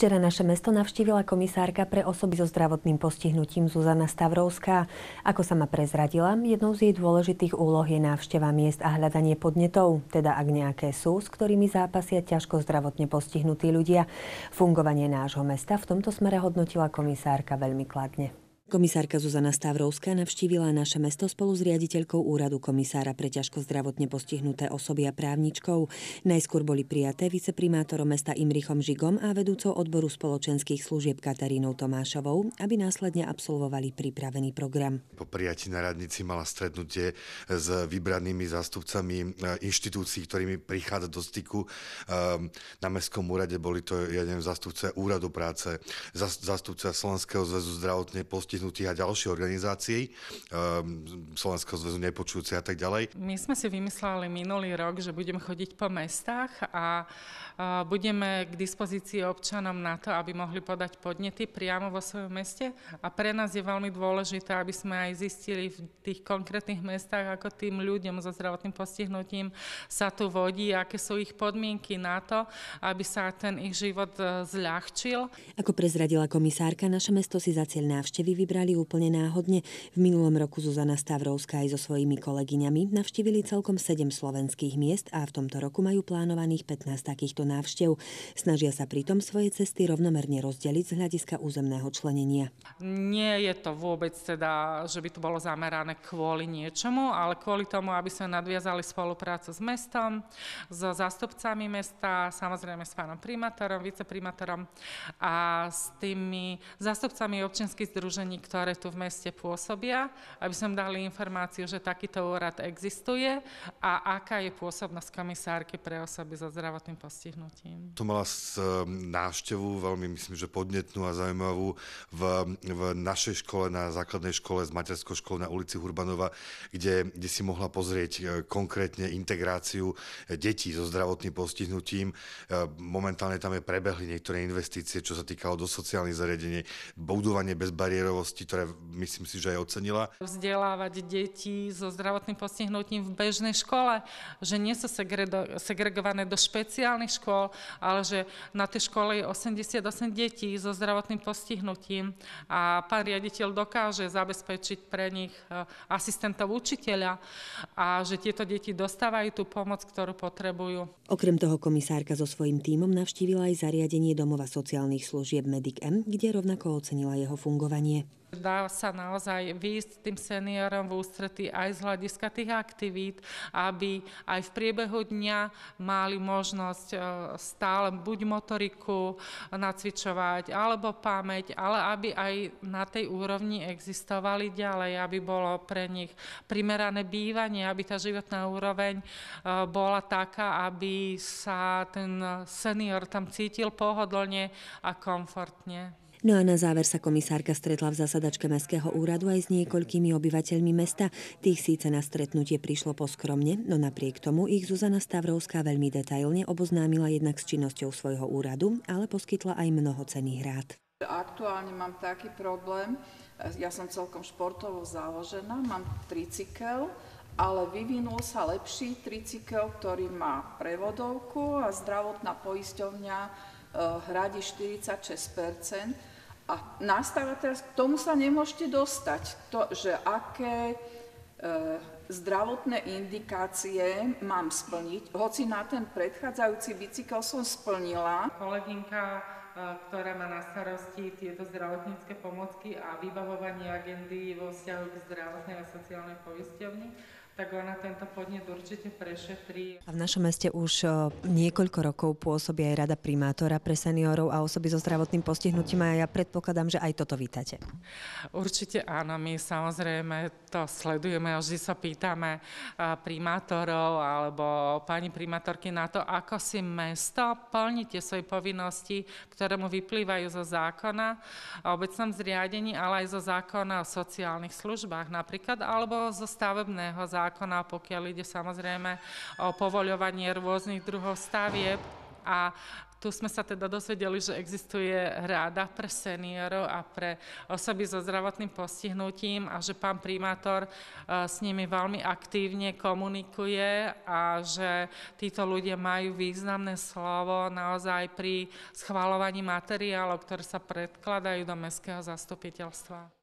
Včera naše mesto navštívila komisárka pre osoby so zdravotným postihnutím Zuzana Stavrovská. Ako sama prezradila, jednou z jej dôležitých úloh je návšteva miest a hľadanie podnetov, teda ak nejaké sú, s ktorými zápasia ťažko zdravotne postihnutí ľudia. Fungovanie nášho mesta v tomto smere hodnotila komisárka veľmi kladne. Komisárka Zuzana Stavrovská navštívila naše mesto spolu s riaditeľkou úradu komisára pre ťažko zdravotne postihnuté osoby a právničkou. Najskôr boli prijaté viceprimátorom mesta Imrichom Žigom a vedúcou odboru spoločenských služieb Katarínou Tomášovou, aby následne absolvovali pripravený program. Po prijatí na radnici mala stretnutie s vybranými zástupcami inštitúcií, ktorými prichádza do styku. Na mestskom úrade boli to jeden zástupca úradu práce, zástupca Slovenského zväzu zdravotne postihnutých a ďalšie organizácií, Slovenského zväzu nepočujúcich a tak ďalej. My sme si vymysleli minulý rok, že budeme chodiť po mestách a budeme k dispozícii občanom na to, aby mohli podať podnety priamo vo svojom meste. A pre nás je veľmi dôležité, aby sme aj zistili v tých konkrétnych mestách, ako tým ľuďom so zdravotným postihnutím sa tu vodí, aké sú ich podmienky na to, aby sa ten ich život zľahčil. Ako prezradila komisárka, naše mesto si za cieľ návštevy vybrali úplne náhodne. V minulom roku Zuzana Stavrovská aj so svojimi kolegyňami navštívili celkom 7 slovenských miest a v tomto roku majú plánovaných 15 takýchto návštev. Snažia sa pritom svoje cesty rovnomerne rozdeliť z hľadiska územného členenia. Nie je to vôbec teda, že by to bolo zamerané kvôli niečomu, ale kvôli tomu, aby sme nadviazali spoluprácu s mestom, so zástupcami mesta, samozrejme s pánom primátorom, viceprimátorom a s tými zástupcami občianskych združení, ktoré tu v meste pôsobia, aby sme dali informáciu, že takýto úrad existuje a aká je pôsobnosť komisárky pre osoby so zdravotným postihnutím. To mala návštevu veľmi, myslím, že podnetnú a zaujímavú v našej škole, na základnej škole z materskou školou na ulici Hurbanova, kde si mohla pozrieť konkrétne integráciu detí so zdravotným postihnutím. Momentálne tam prebehli niektoré investície, čo sa týkalo do sociálnych zariadení, budovanie bezbariérovosti, ktoré myslím si, že aj ocenila. Vzdelávať deti so zdravotným postihnutím v bežnej škole, že nie sú segregované do špeciálnych škôl, ale že na tej škole je 88 detí so zdravotným postihnutím a pán riaditeľ dokáže zabezpečiť pre nich asistentov učiteľa a že tieto deti dostávajú tú pomoc, ktorú potrebujú. Okrem toho komisárka so svojím tímom navštívila aj zariadenie domova sociálnych služieb Medic M, kde rovnako ocenila jeho fungovanie. Dá sa naozaj výjsť tým seniorom v ústretí aj z hľadiska tých aktivít, aby aj v priebehu dňa mali možnosť stále buď motoriku nacvičovať, alebo pamäť, ale aby aj na tej úrovni existovali ďalej, aby bolo pre nich primerané bývanie, aby tá životná úroveň bola taká, aby sa ten senior tam cítil pohodlne a komfortne. No a na záver sa komisárka stretla v zasadačke mestského úradu aj s niekoľkými obyvateľmi mesta. Tých síce na stretnutie prišlo poskromne, no napriek tomu ich Zuzana Stavrovská veľmi detailne oboznámila jednak s činnosťou svojho úradu, ale poskytla aj mnoho cenných rád. Aktuálne mám taký problém, ja som celkom športovo založená, mám tricykel, ale vyvinul sa lepší tricykel, ktorý má prevodovku a zdravotná poisťovňa hradí 46%. A nastáva teraz, k tomu sa nemôžete dostať, že aké zdravotné indikácie mám splniť, hoci na ten predchádzajúci bicykel som splnila. Kolegynka, ktorá má na starosti tieto zdravotnícke pomocky a vybavovanie agendy vo vzťahu k zdravotnej a sociálnej poisťovni, tak ona tento podnet určite prešetrí. A v našom meste už niekoľko rokov pôsobí aj Rada primátora pre seniorov a osoby so zdravotným postihnutím a ja predpokladám, že aj toto vítate. Určite áno, my samozrejme to sledujeme a vždy sa pýtame primátorov alebo pani primátorky na to, ako si mesto plní tie svoje povinnosti, ktoré mu vyplývajú zo zákona o obecnom zriadení, ale aj zo zákona o sociálnych službách napríklad, alebo zo stavebného zákona, pokiaľ ide samozrejme o povoľovanie rôznych druhov stavieb. A tu sme sa teda dozvedeli, že existuje rada pre seniorov a pre osoby so zdravotným postihnutím a že pán primátor s nimi veľmi aktívne komunikuje a že títo ľudia majú významné slovo naozaj pri schvaľovaní materiálov, ktoré sa predkladajú do mestského zastupiteľstva.